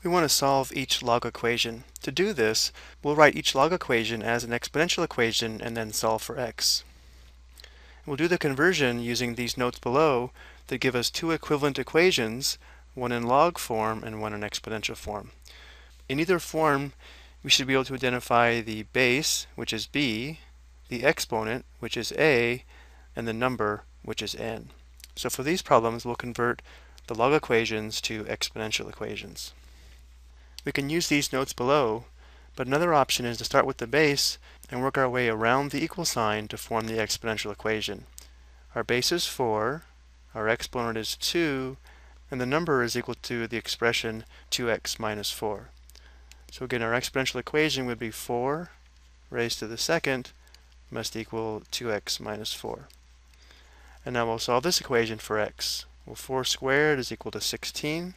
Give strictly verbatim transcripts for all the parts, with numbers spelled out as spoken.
We want to solve each log equation. To do this, we'll write each log equation as an exponential equation and then solve for x. We'll do the conversion using these notes below that give us two equivalent equations, one in log form and one in exponential form. In either form, we should be able to identify the base, which is b, the exponent, which is a, and the number, which is n. So for these problems, we'll convert the log equations to exponential equations. We can use these notes below, but another option is to start with the base and work our way around the equal sign to form the exponential equation. Our base is four, our exponent is two, and the number is equal to the expression two x minus four. So again, our exponential equation would be four raised to the second must equal two x minus four. And now we'll solve this equation for x. Well, four squared is equal to sixteen.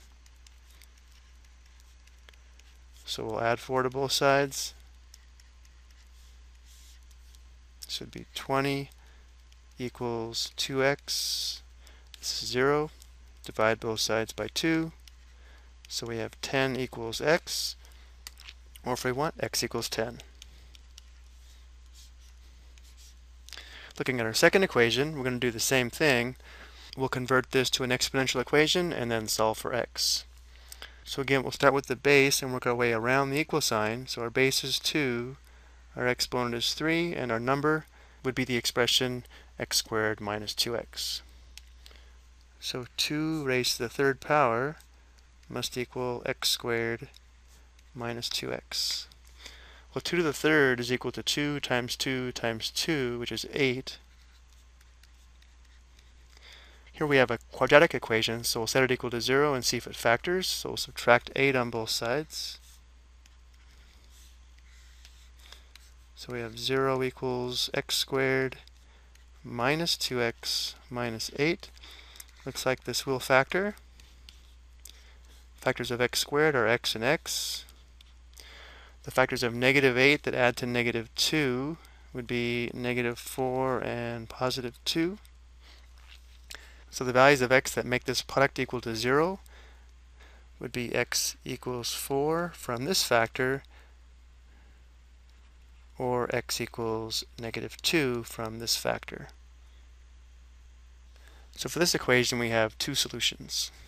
So we'll add four to both sides. This would be twenty equals two x. This is zero. Divide both sides by two. So we have ten equals x. Or if we want, x equals ten. Looking at our second equation, we're going to do the same thing. We'll convert this to an exponential equation and then solve for x. So again, we'll start with the base and work our way around the equal sign. So our base is two, our exponent is three, and our number would be the expression x squared minus two x. So two raised to the third power must equal x squared minus two x. Well, two to the third is equal to two times two times two, which is eight. Here we have a quadratic equation, so we'll set it equal to zero and see if it factors. So we'll subtract eight on both sides. So we have zero equals x squared minus two x minus eight. Looks like this will factor. Factors of x squared are x and x. The factors of negative eight that add to negative two would be negative four and positive two. So the values of x that make this product equal to zero would be x equals four from this factor, or x equals negative two from this factor. So for this equation, we have two solutions.